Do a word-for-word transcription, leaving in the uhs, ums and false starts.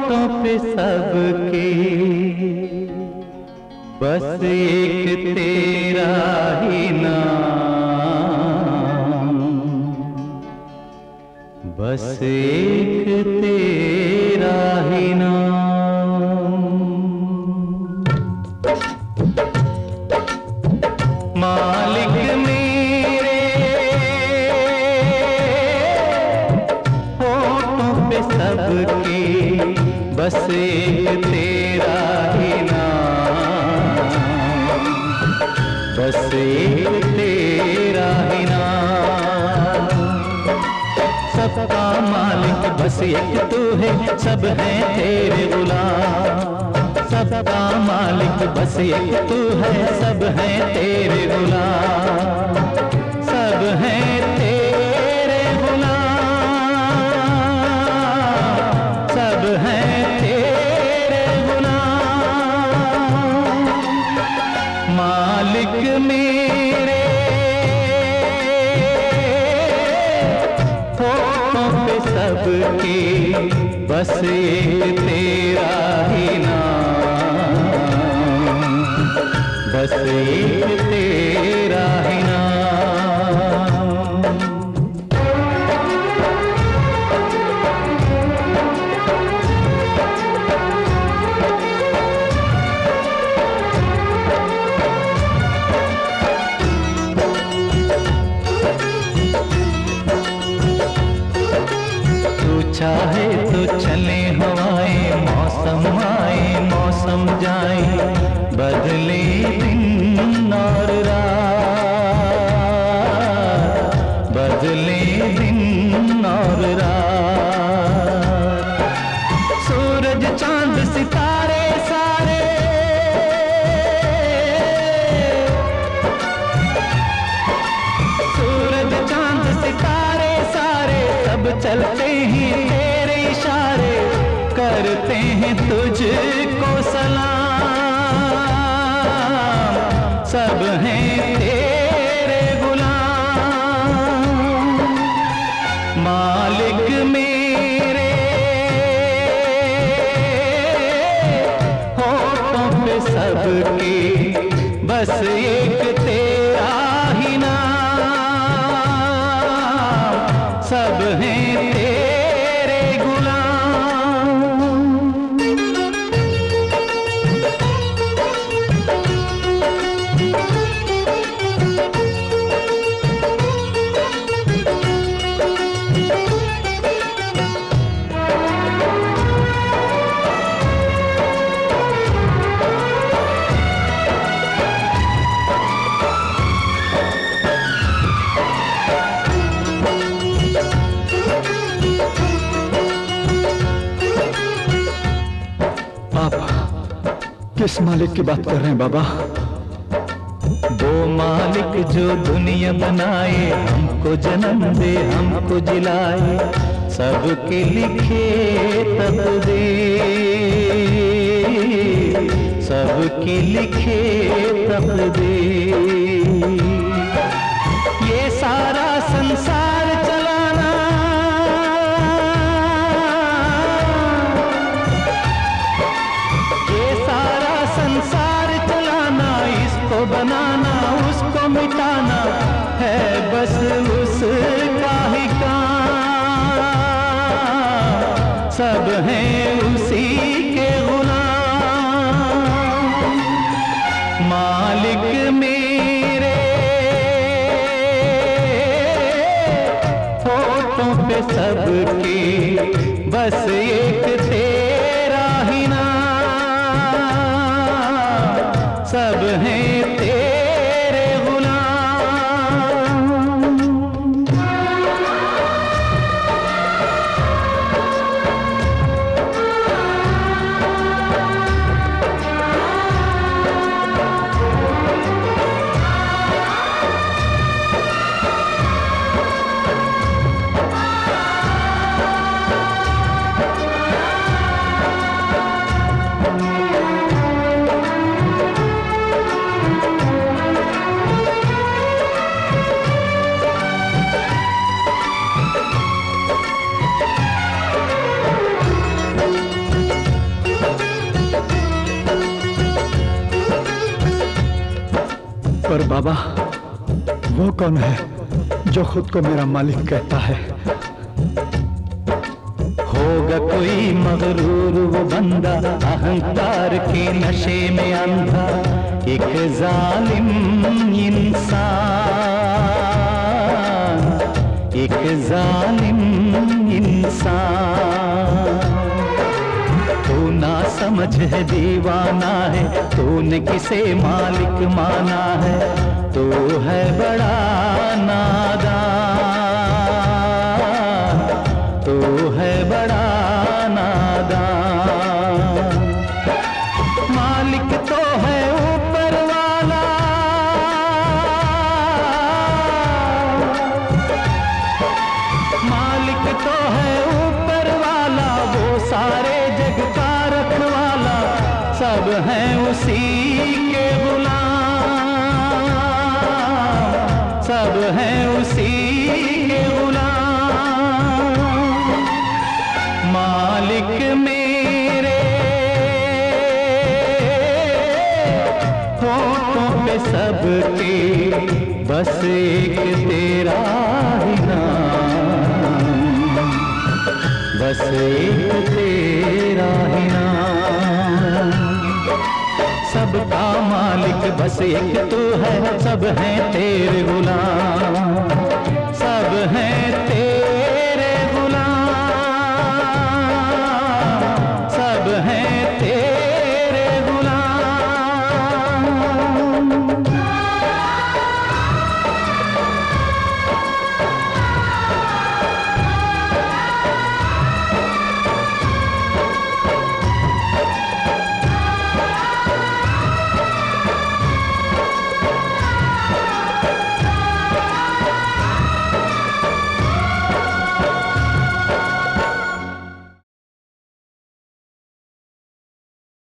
होठों पे सबके बस एक तेरा ही नाम, बस एक तेरा ही नाम। मालिक मेरे होठों पे सबके बस एक तेरा ही नाम, बस एक तेरा ही नाम। सबका मालिक बस एक तू है, सब हैं तेरे गुलाम। सबका मालिक बस एक तू है, सब हैं तेरे गुलाम, सब हैं तेरे गुलाम, सब हैं तेरे गुलाम। मालिक मेरे होठों पे सबके बस एक तेरा ही नाम, बस एक तेरा ही नाम। तू चाहे तो चले हवाएं, मौसम आए मौसम जाए, बदले दिन और रात, बदले दिन और रात। सूरज चांद सितारे सारे, सूरज चांद सितारे सारे, सब चलते हैं तेरे इशारे, करते हैं तुझको सलाम, सब हैं तेरे गुलाम। मालिक मेरे होठों पे सबके बस एक तेरा ही नाम, सब हैं तेरे गुलाम। किस मालिक की बात कर रहे हैं बाबा? वो मालिक जो दुनिया बनाए, हमको जन्म दे हमको जिलाए, सबके लिखे तकदीर, सबके लिखे तकदीर। ये सारा संसार चलाना, ये सारा संसार चलाना, इसको बनाना उसको मिटाना है बस उसका ही काम, सब हैं उसी के गुलाम। मालिक मेरे होठों पे सबके बस एक तेरा ही नाम, सब हैं तेरे गुलाम। बाबा, वो कौन है जो खुद को मेरा मालिक कहता है? होगा कोई मगरूर वो बंदा, अहंकार के नशे में अंधा, एक जालिम इंसान, एक जालिम इंसान। तू ना समझ है दीवाना है, तूने किसे मालिक माना है, तू है बड़ा नादान, तू है बड़ा नादान। मालिक तो है ऊपर वाला, मालिक तो है ऊपर वाला, वो सारे जग का रखवाला, सब हैं उसी के गुलाम, सब हैं उसी के गुलाम। मालिक मेरे होठों पे सबके, बस एक तेरा ही नाम, बस एक तेरा ही नाम। सबका मालिक बस एक तू है, सब हैं तेरे गुलाम, सब हैं तेरे